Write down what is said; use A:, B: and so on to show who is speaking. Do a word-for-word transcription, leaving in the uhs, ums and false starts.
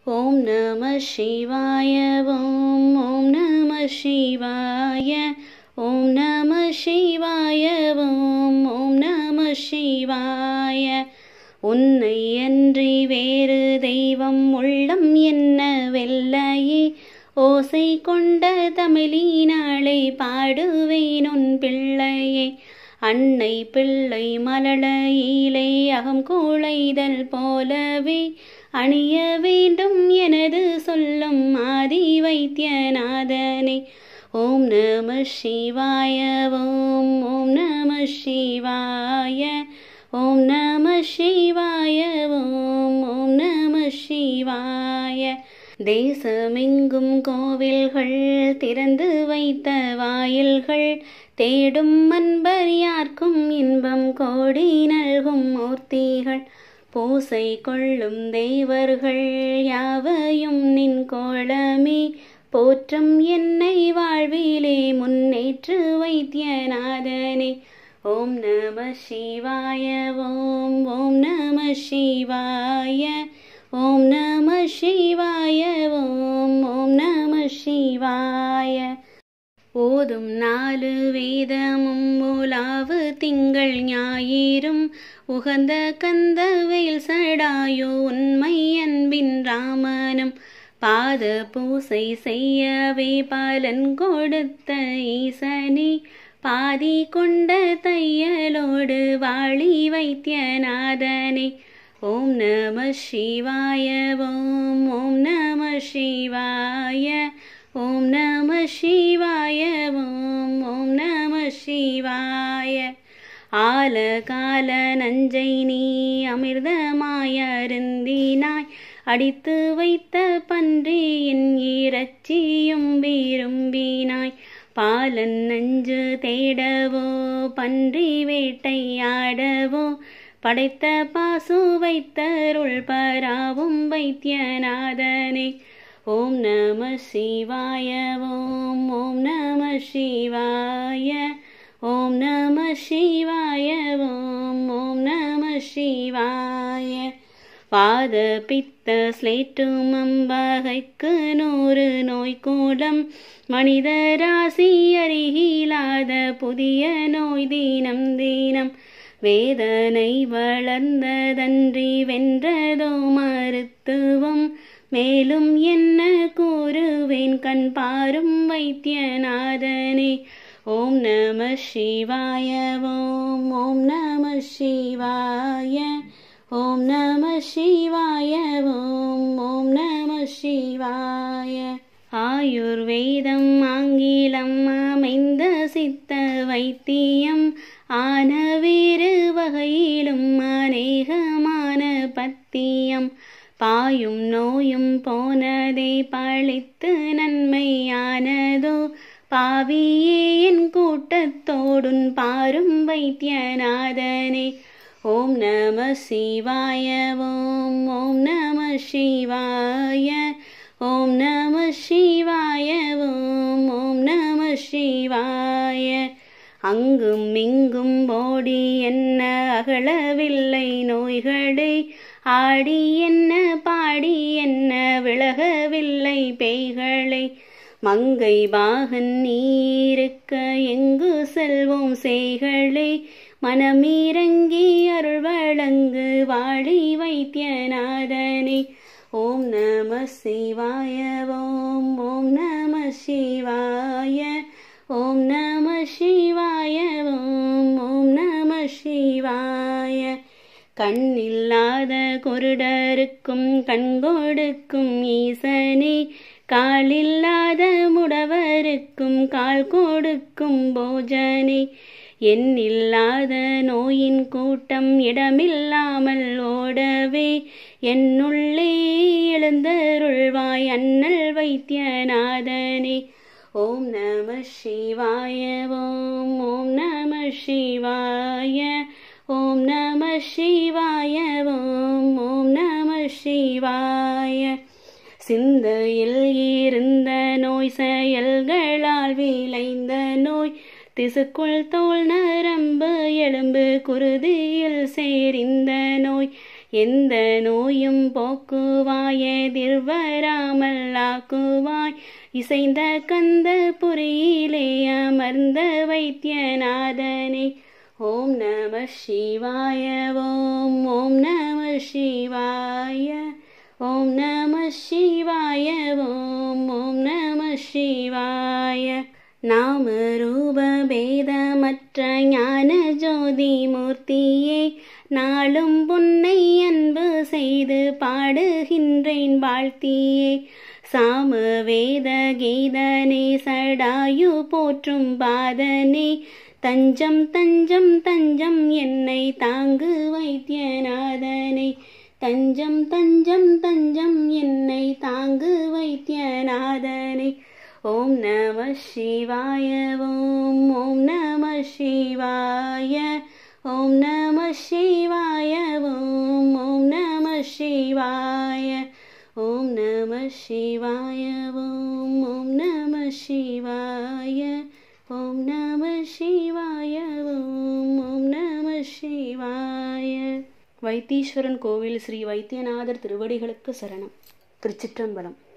A: ஓம் நம சிவாய ஓம் ஓம் நம சிவாய ஓம் நம சிவாய ஓம் ஓம் நம சிவாய. உன்னை அன்றி வேறு தெய்வம் உள்ளம் என்ன வெல்லையே, ஓசை கொண்ட தமிழினாலே பாடுவேன் உன் பிள்ளையே. அன்னை பிள்ளை மலலையிலே அகம் குழைதல் போலவே அணிய வேண்டும் எனது சொல்லும் ஆதி வைத்தியநாதனே. ஓம் நம சிவாய ஓம் ஓம் நம சிவாய ஓம் நம சிவாய ஓம் ஓம் நம சிவாய. தேசமெங்கும் கோவில்கள் திறந்து வைத்த வாயில்கள், தேடும் அன்பர் யார்க்கும் இன்பம் கோடி நல்கும் மூர்த்திகள், பூசை கொள்ளும் தேவர்கள் யாவையும் நின் கோலமே, போற்றும் என்னை வாழ்விலே முன்னேற்று வைத்தியநாதனே. ஓம் நம சிவாய ஓம் ஓம் நம சிவாய ஓம் நம சிவாய ஓம் ஓம் நம சிவாய. ஓதும் நாலு வேதமும் உலாவு திங்கள் ஞாயிறும், உகந்த கந்த வேல் சடாயோ உண்மை அன்பின் ராமனும், பாத பூசை செய்யவே பலன் கொடுத்த ஈசனே, பாதி கொண்ட தையலோடு வாழி வைத்தியநாதனே. ஓம் நம சிவாய ஓம் ஓம் நம சிவாய ஓம் நம சிவாய ஓம் ஓம் நம சிவாய. ஆல கால நஞ்சை நீ அமிர்தமாயருந்தினாய், அடித்து வைத்த பன்றியின் இறைச்சியும் விரும்பினாய், பாலன் நஞ்சு தேடவோ பன்றி வேட்டையாடவோ, படைத்த பாசு வைத்தருள் பராவும் வைத்தியநாதனே. ஓம் நம சிவாய ஓம் ஓம் நம சிவாய ஓம் நம சிவாய ஓம் ஓம் நம சிவாய. வாத பித்த ஸ்லேட்டும் அம்பகைக்கு நூறு நோய் கூடம், மனித ராசி அறிகிலாத புதிய நோய் தீனம் தீனம், வேதனை வளர்ந்ததன்றி வென்றதோ மருத்துவம், மேலும் என்ன கூறுவேன் கண் பாரும் வைத்தியநாதனே. ஓம் நம சிவாய ஓம் ஓம் நம சிவாய ஓம் நம சிவாய ஓம் ஓம் நம சிவாய. ஆயுர்வேதம் ஆங்கிலம் அமைந்த சித்த வைத்தியம், ஆன வேறு வகையிலும் அநேகமான பத்தியம், பாயும் நோயும் போனதே பழித்து நன்மையானதோ, பாவியே என் கூட்டத்தோடுன் பாரும் வைத்தியநாதனே. ஓம் நம சிவாய ஓம் ஓம் நம சிவாய ஓம் நம சிவாய ஓம் ஓம் நம சிவாய. அங்கும் இங்கும் ஓடி என்ன அகலவில்லை நோய்களை, ஆடி என்ன பாடி என்ன விலகவில்லை பேய்களை, மங்கை பாகன் நீருக்க எங்கு செல்வோம் செய்களை, மனமிறங்கி அருள் வழங்கு வாழி வைத்தியநாதனே. ஓம் நம சிவாய ஓம் ஓம் நம சிவாய ஓம் நம சிவாய ஓம் ஓம் நம சிவாய. கண்ணில்லாத குருடருக்கும் கண் கொடுக்கும் ஈசனே, காலில்லாத முடவருக்கும் கால் கொடுக்கும் போஜனே, எண்ணில்லாத நோயின் கூட்டம் இடமில்லாமல் ஓடவே, என்னுள்ளே எழுந்தருள்வாய் அண்ணல் வைத்தியநாதனே. ஓம் நம சிவாய ஓம் ஓம் நம சிவாய ஓம் நம சிவாய ஓம் ஓம் நம சிவாய. சிந்தையில் இருந்த நோய் செயல்களால் விளைந்த நோய், திசுக்குள் தோல் நரம்பு எலும்பு குருதியில் சேரிந்த நோய், எந்த நோயும் போக்குவாய் எதிர்வராமல் ஆக்குவாய் இசைந்த கந்த புரியிலே அமர்ந்த வைத்தியநாதனே. ஓம் நம சிவாய ஓம் ஓம் நம சிவாய ஓம் நம சிவாய ஓம் ஓம் நம சிவாய. நாம ரூப பேதமற்ற ஞான ஜோதி மூர்த்தியே, நாளும் உன்னை அன்பு செய்து பாடுகின்றேன் வாழ்த்தியே. சாம வேத கீதனே சடாயு போற்றும் பாதனே, தஞ்சம் தஞ்சம் தஞ்சம் என்னை தாங்கு வைத்தியநாதனே. தஞ்சம் தஞ்சம் தஞ்சம் என்னை தாங்கு வைத்தியநாதனே. ஓம் நம சிவாய ஓம் ஓம் நம சிவாய ஓம் நம சிவாய ஓம் ஓம் நம சிவாய ஓம் நம சிவாய ஓம் ஓம் நம சிவாய ஓம் நம சிவாய ஓம் ஓம் நம சிவாய. வைத்தீஸ்வரன் கோவில் ஸ்ரீ வைத்தியநாதர் திருவடிகளுக்கு சரணம். திருச்சிற்றம்பலம்.